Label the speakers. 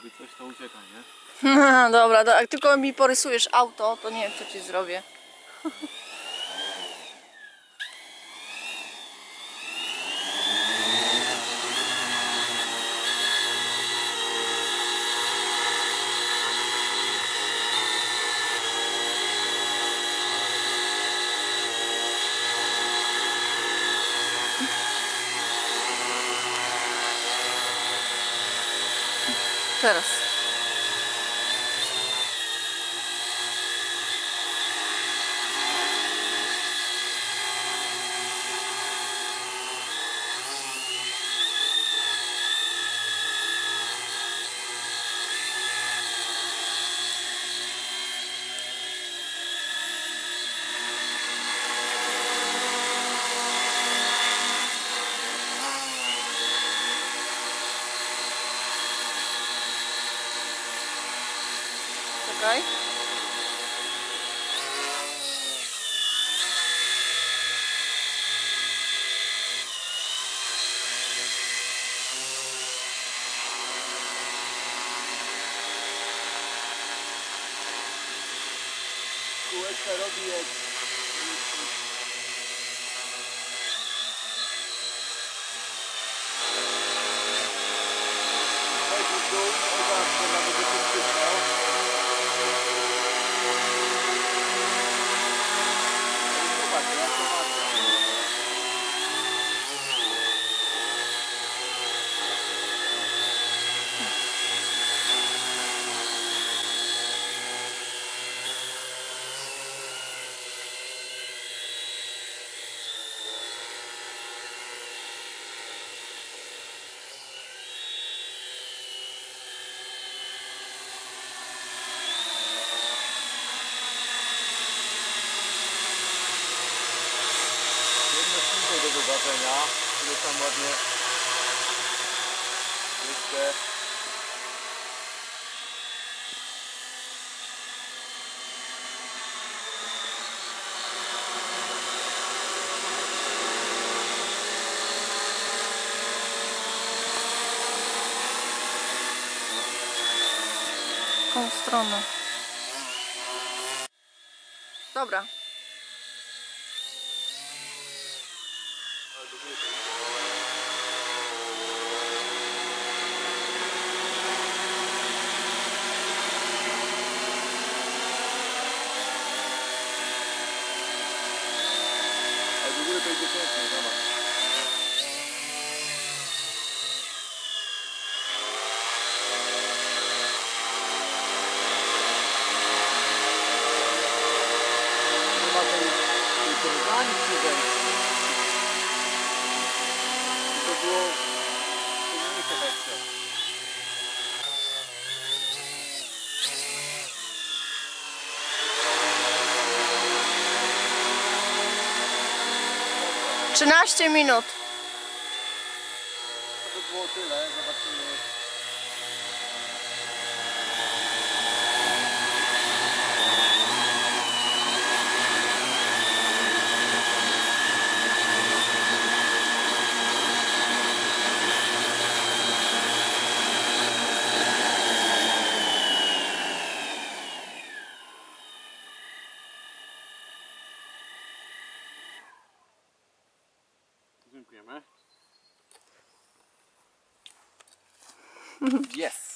Speaker 1: jakby coś to ucieka, nie?
Speaker 2: Dobra, jak tylko mi porysujesz auto, to nie wiem co ci zrobię. Teraz. Czekaj.
Speaker 1: Kółeczka robi jak... Chodzi w dół, zobaczcie, nawet do tym przyznał. Zobaczcie, ja to patrzę. 1 do wyważenia, które tam ładnie jeszcze.
Speaker 2: W tą stronę. Dobra.
Speaker 1: Ale do góry to idzie pięknie, zobacz. Nie ma tej drgani przy to było mniejsze wersje.
Speaker 2: - 13 minut.
Speaker 1: To by było tyle, zobaczymy. Dziękujemy. Yes!